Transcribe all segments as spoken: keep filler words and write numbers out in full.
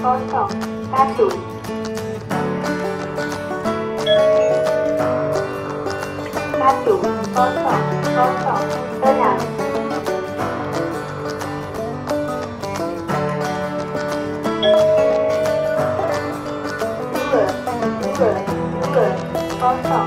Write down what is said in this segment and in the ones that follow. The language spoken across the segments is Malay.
kosong, satu. Satu, kosong, kosong, enam. Dua, dua, dua, kosong.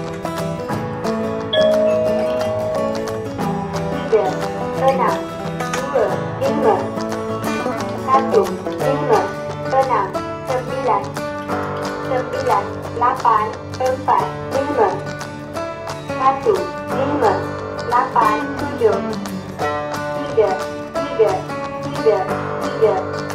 Tiga, enam, dua, lima. Satu, lima, enam, sembilan. Sembilan, lapan, empat, lima. Satu, lima, lapan, tujuh. Tiga, tiga, tiga, tiga.